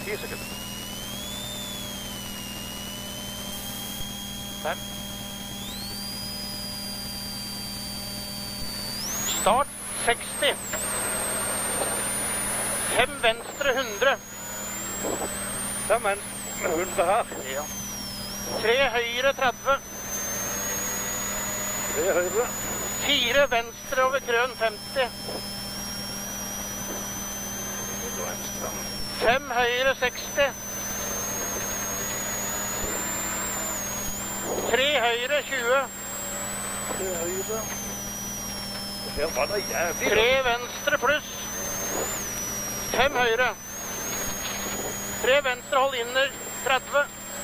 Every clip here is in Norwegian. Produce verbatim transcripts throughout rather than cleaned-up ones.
ti sekunder. Fem. Start seksti. Fem venstre hundre. Fem venstre hundre her. Ja. Tre høyre tretti. Tre høyre. Fire venstre over krøn femti. Fire venstre. Fem høyre seksti. Tre høyre tjue. Tre høyre. Her var det jævlig. Tre venstre pluss. Fem høyre. Tre venstre hold inner tretti.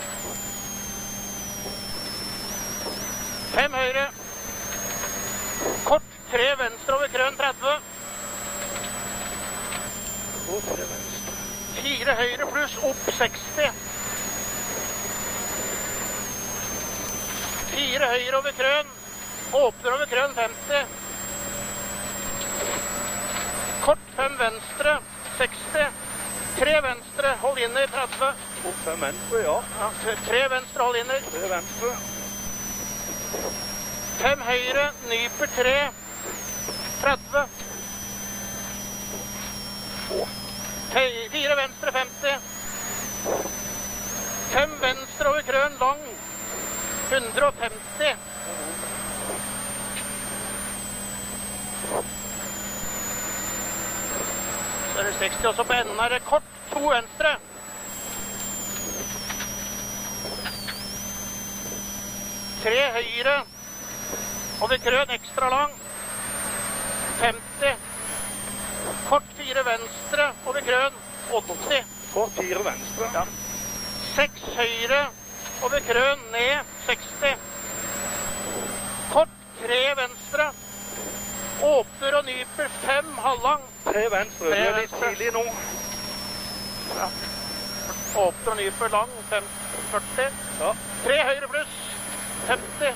Fem høyre. Kort tre venstre over krøn tretti. Og tre venstre. Fire høyre pluss opp seksti. Fire høyre over krøn. Åpner over krøn femti. Kort fem venstre seksti. Tre venstre hold inner tretti. Og fem venstre, ja. Ja, tre venstre hold inner. Tre venstre. Fem høyre, nyper tre, tretti. Fe- Fire venstre, femti. Fem venstre over krøn, lang, hundre og femti. Så er det seksti, og så på enden er det kort, to venstre. Tre høyre. Over krøn ekstra lang. femti. Kort fire venstre over krøn. åtti. Kort fire venstre. Ja. Seks høyre over krøn ned. seksti. Kort tre venstre. Åpner og nyper fem halvlang. Tre venstre. Tre Det er litt venstre. tidlig nå. Ja. Åpner og nyper lang. fem, førti. Ja. Tre høyre pluss. femti.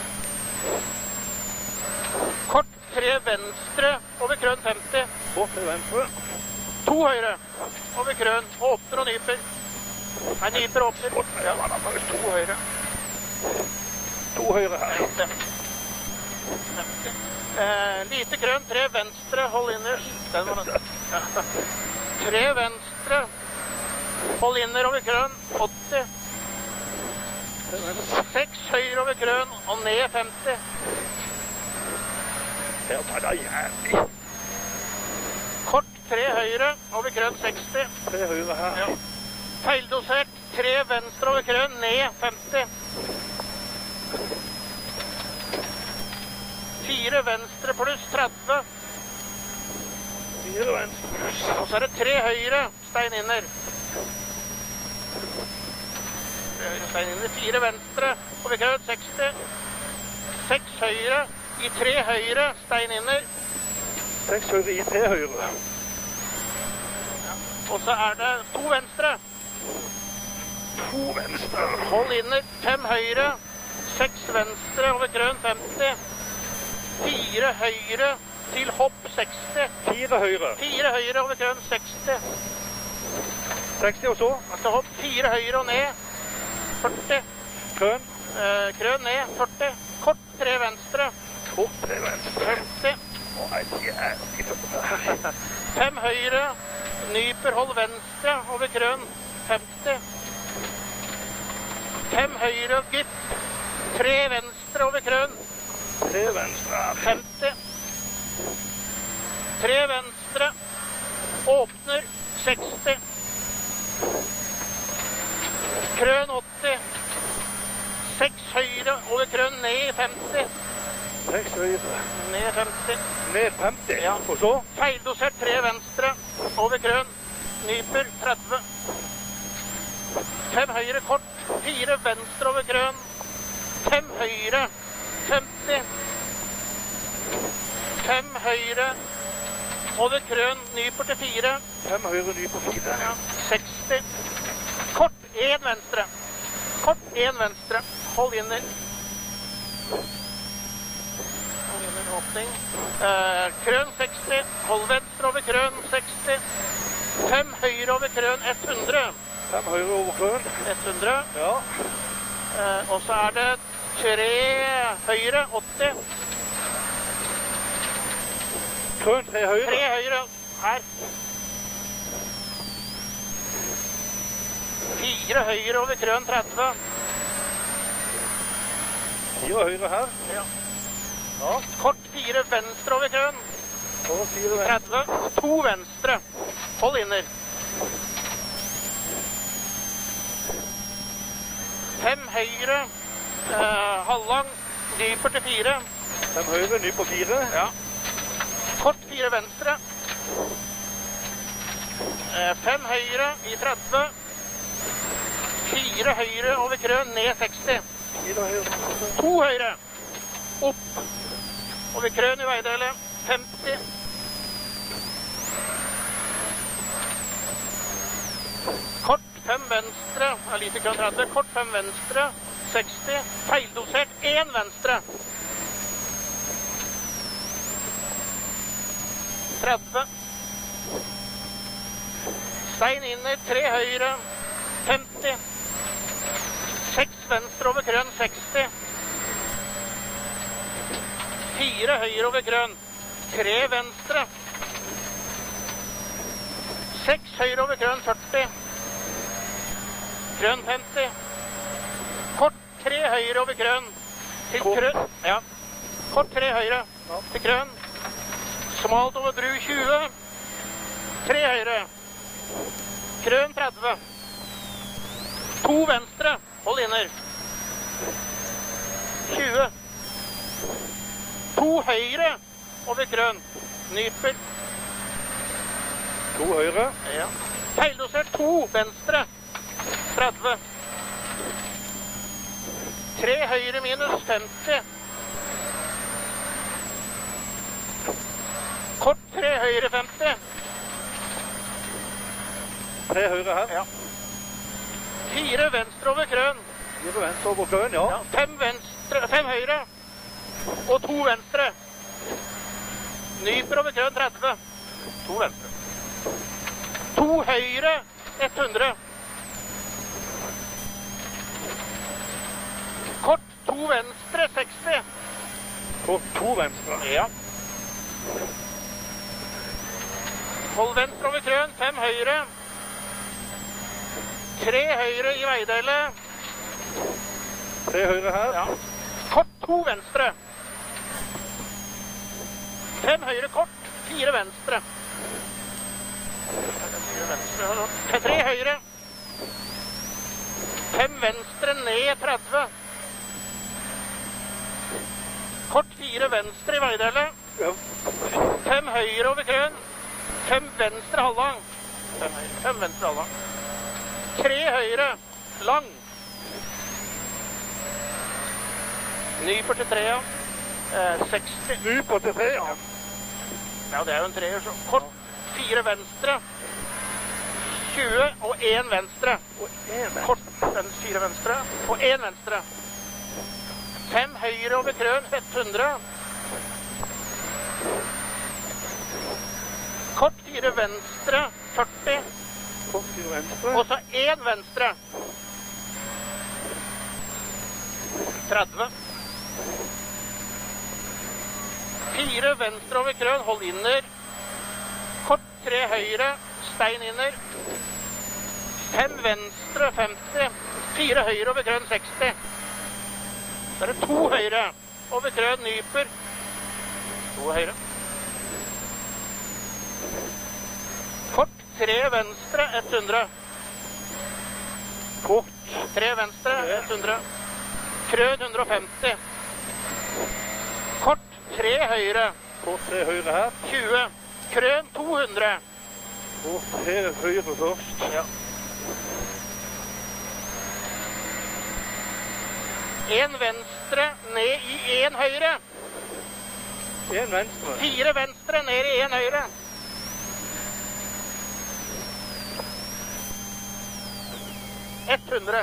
Kort tre venstre over krøn femti. Kort tre venstre. To høyre over krøn. Åpner og nyper. Nei, nyper og åpner. Ja, to høyre. To høyre her. femti. femti. Eh, lite krøn, tre venstre, hold inner. Den var den. Ja. Tre venstre, hold inner over krøn, åtti. Seks høyre over krøn og ned femti. Her var det jævlig. Kort tre høyre over krøn seksti. Tre høyre her. Ja. Feildosert tre venstre over krøn ned femti. Fire venstre pluss tretti. Fire venstre pluss. Og så er det tre høyre, stein inner. Tre høyre, stein inner. Fire venstre over krøn seksti. Seks høyre i tre høyre, stein inner. Seks høyre i tre høyre. Og så er det to venstre. To venstre. Hold inner, fem høyre, seks venstre over krøn femti. Fire høyre til hopp seksti. Fire høyre. Fire høyre over krøn seksti. seksti og så. Altså hopp fire høyre og ned. førti. Krøn. Eh, krøn ned, førti. Kort tre venstre. Kort tre venstre. femti. Å, jævlig. Fem høyre. Nyper hold venstre over krøn. femti. Fem høyre gitt. Tre venstre over krøn. Tre venstre. femti. Tre venstre. Åpner seksti. Krøn åtti. Seks høyre over krøn ned femti. Seks høyre. Ned femti. Ned femti. Ja. Og så. Feildosert tre venstre over krøn. Nyper tretti. Fem høyre kort. Fire venstre over krøn. Fem høyre. femti. Fem høyre over krøn. Nyper til fire. Fem høyre, ny på fire. Ja. seksti. Kort én venstre. Kort én venstre. Hold inner. Hold inner åpning. Eh, krøn seksti. Hold venstre over krøn seksti. Fem høyre over krøn, hundre. Fem høyre over krøn. hundre. Ja. Eh, og så er det tre høyre, åtti. Krøn, tre høyre. Tre høyre, her. Fire høyre over krøn, tretti. Fire høyre her. Ja. Ja. Kort fire venstre over krøn. Og fire venstre. tretti. To venstre. Hold inner. Fem høyre. Eh, halvlang. Nyper til fire. Fem høyre, ny på fire. Ja. Kort fire venstre. Eh, fem høyre i tretti. Fire høyre over krøn, ned seksti. Fire høyre. To høyre. Opp. Over krøn i veidelet. femti. Kort fem venstre. Er lite krøn tretti. Kort fem venstre. seksti. Feildosert. én venstre. tretti. Stein inner. Tre høyre. femti. Seks venstre over krøn. seksti. Fire høyre over krøn. Tre venstre. Seks høyre over krøn. førti. Krøn femti. Kort tre høyre over krøn. Til krøn. Ja. Kort tre høyre. Til krøn. Smalt over bru tjue. Tre høyre. Krøn tretti. To venstre. Hold inner. tjue. To høyre over krøn. Nyper. To høyre. Ja. Feildosert to venstre. tretti. Tre høyre minus femti. Kort tre høyre femti. Tre høyre her. Ja. Fire venstre over krøn. Fire venstre over krøn, ja. Ja. Fem venstre, fem høyre. Og to venstre. Nyper over krøn tretti. To venstre. To høyre hundre. Kort to venstre seksti. Kort to venstre. Ja. Hold venstre over krøn, fem høyre. Tre høyre i veidelet. Tre høyre her. Ja. Kort to venstre. Fem høyre kort, fire venstre. Fire venstre. Tre høyre. Fem venstre ned tretti. Kort fire venstre i veidelet. Ja. Fem høyre over krøn. Fem venstre halvlang. Fem, høyre. Fem venstre halvlang. Tre høyre. Lang. Nyper til tre, ja. Eh, seksti. Nyper til tre, ja. Ja, det er jo en treer, så. Kort fire venstre. tjue og én venstre. Og en venstre. Kort den fire venstre og én venstre. Fem høyre over krøn, hundre. Kort fire venstre, førti. Kort fire venstre. Og så én venstre. tretti. Fire venstre over krøn, hold inner. Kort tre høyre, stein inner. Fem venstre, femti. Fire høyre over krøn, seksti. Så er det to høyre over krøn, nyper. To høyre. Kort tre venstre, hundre. Kort. Tre venstre, hundre. Krøn hundre og femti. Kort tre høyre. Kort tre høyre her. tjue. Krøn to hundre. Kort tre høyre først. Ja. En venstre ned i en høyre. En venstre. Fire venstre ned i en høyre. hundre.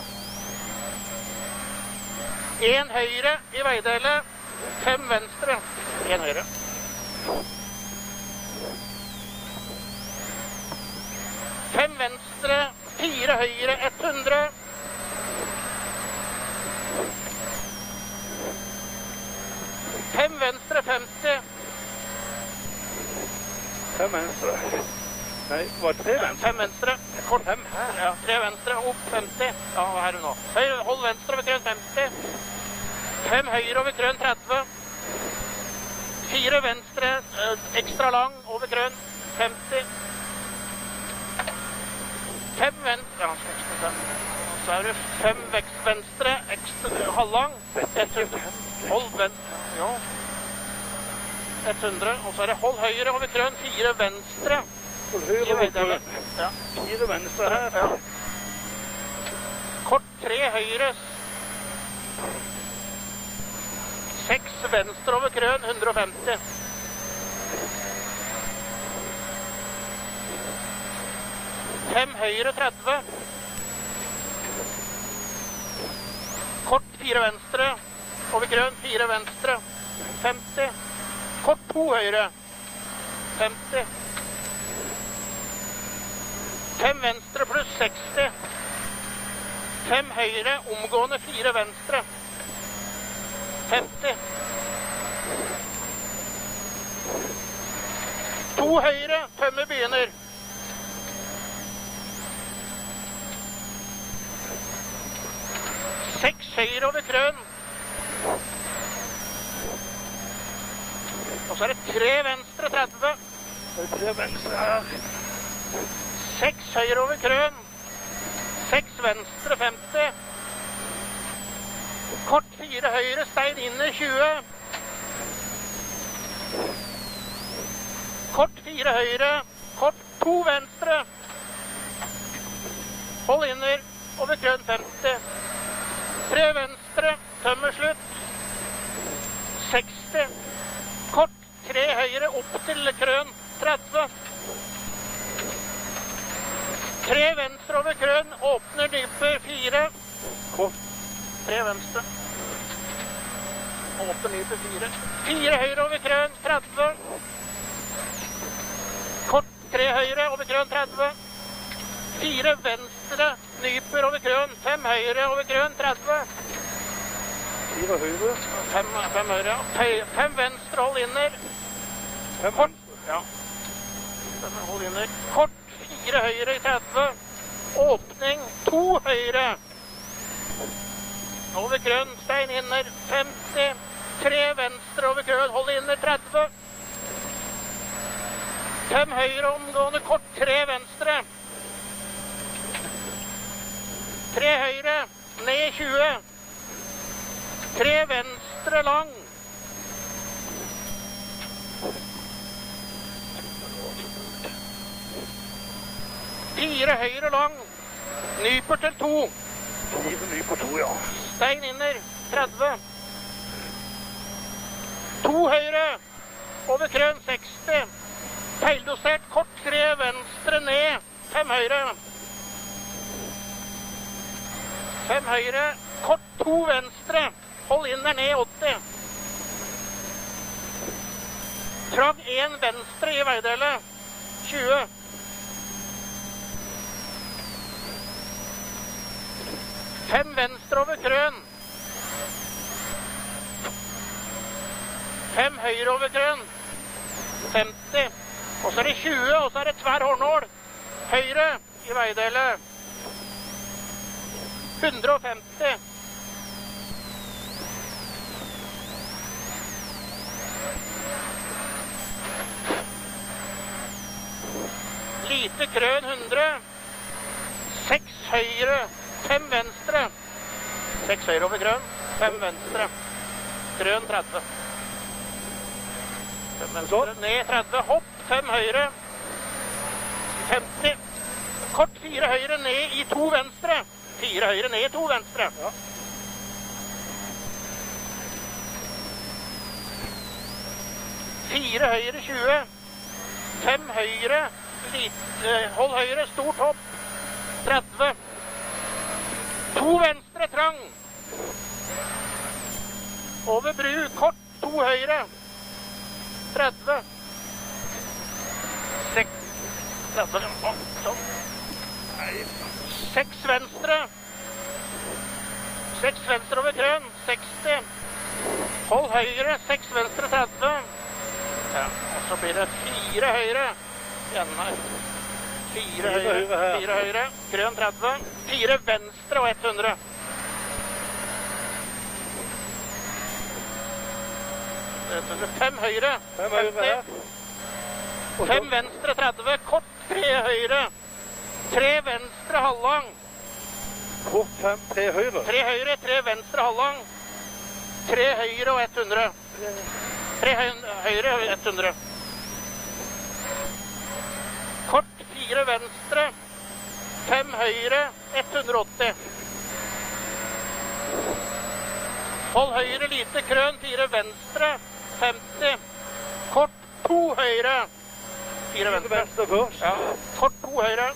En høyre i veidelet. Fem venstre. En høyre. Fem venstre, fire høyre, ett hundre. Fem venstre, femti. Fem venstre. Nei, var det tre venstre? Fem venstre. Kort. Fem her. Ja, tre venstre, opp femti. Ja, hva er det nå? Høyre, hold venstre over krøn femti. Fem høyre over krøn tretti. Fire venstre, ekstra lang over krøn femti. Fem venstre, ja, skal jeg se. Så er det fem vekst venstre, ekstra halvlang. Hold venstre, ja. ett hundre, og så er det hold høyre over krøn, fire venstre. Hold høyre over krøn. Ja. Fire venstre her. Ja. Kort tre høyre. Seks venstre over krøn, hundre og femti. Fem høyre, tretti. Kort fire venstre over krøn, fire venstre, femti. Kort to høyre, femti. Fem venstre pluss seksti. Fem høyre, omgående fire venstre, femti. To høyre, tømmer begynner. Seks høyre over krøn. Og så er det tre venstre, tretti. Det er tre venstre her. Seks høyre over krøn. Seks venstre, femti. Kort fire høyre, stein inner, tjue. Kort fire høyre. Kort to venstre. Hold inner, over krøn femti. Tre venstre, tømmer slutt. seksti. Kort, tre høyre, opp til krøn, tretti. Tre venstre over krøn, åpner dyper, fire. Kort. Tre venstre. Åpner dyper, fire. Fire høyre over krøn, tretti. Kort, tre høyre over krøn, tretti. Fire venstre, nyper over krøn, fem høyre over krøn, tretti. Fire høyre. Fem, fem høyre, Fem, fem venstre, hold inner. Fem Kort, venstre. ja. Fem, hold inner. Kort, fire høyre i tretti. Åpning, to høyre. Over krøn, stein inner, femti. Tre venstre over krøn, hold inner, tretti. Fem høyre omgående, kort, tre venstre. Tre høyre, ned tjue. Tre venstre lang. Fire høyre lang. Nyper til to. Fire nyper to, ja. Stein inner, tretti. To høyre. Over krøn, seksti. Feildosert, kort, tre venstre, ned. Fem høyre. Fem høyre. Kort, to venstre. Hold inner, ned, åtti. Trag en venstre i veidelet. tjue. Fem venstre over krøn. Fem høyre over krøn. femti. Og så er det tjue, og så er det tverr hårnål. Høyre i veidelet. hundre og femti. Lite krøn, hundre. Seks høyre, fem venstre. Seks høyre over krøn, fem venstre. Krøn, tretti. Fem venstre, ned, tretti. Hopp, fem høyre. femti. Kort, fire høyre, ned i to venstre. Fire høyre, ned i to venstre. Ja. Fire høyre, tjue. Fem høyre, lite, hold høyre, stort hopp. tretti. To venstre, trang. Over bru, kort, to høyre. tretti. Seks. tretti. Sånn. Seks venstre. Seks venstre over krøn, seksti. Hold høyre, seks venstre, tretti. Ja, og så blir det fire høyre. Igjen her. Fire høyre, fire høyre. Krøn tretti. Fire venstre og hundre. Fem høyre. Fem høyre her. Fem venstre, tretti. Kort, tre høyre. Tre venstre, halvlang. Kort fem, tre høyre. Tre høyre, tre venstre, halvlang. Tre høyre og hundre. Tre høyre og hundre. Kort, fire venstre. Fem høyre, hundre og åtti. Hold høyre, lite krøn, fire venstre, femti. Kort, to høyre. Fire venstre. Venstre først. Ja, kort, to høyre.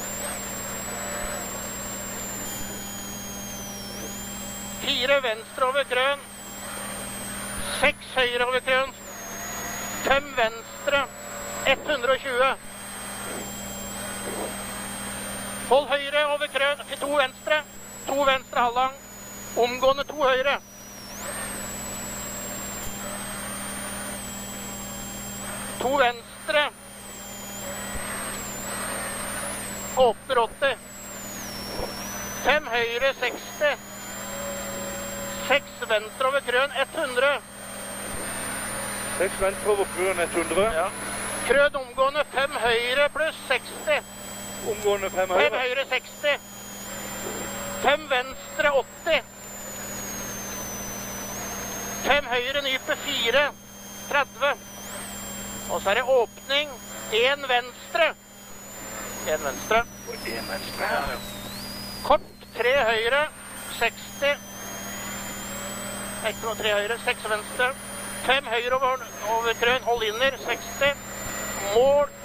Fire venstre over krøn. Seks høyre over krøn. Fem venstre. hundre og tjue. Hold høyre over krøn. To venstre. To venstre halvlang. Omgående to høyre. To venstre. Åpner åtti. Fem høyre, seksti. Seks venstre over krøn, hundre. Seks venstre over krøn, hundre. Ja. Krøn omgående, fem høyre pluss seksti. Omgående fem høyre. Fem høyre, seksti. Fem venstre, åtti. Fem høyre, nype, fire. tretti. Og så er det åpning. En venstre. En venstre. Og en venstre. Ja. Kort, tre høyre, seksti. Ikke noe tre høyre, seks venstre. Fem høyre over, over krøn, hold inner, seksti. Mål,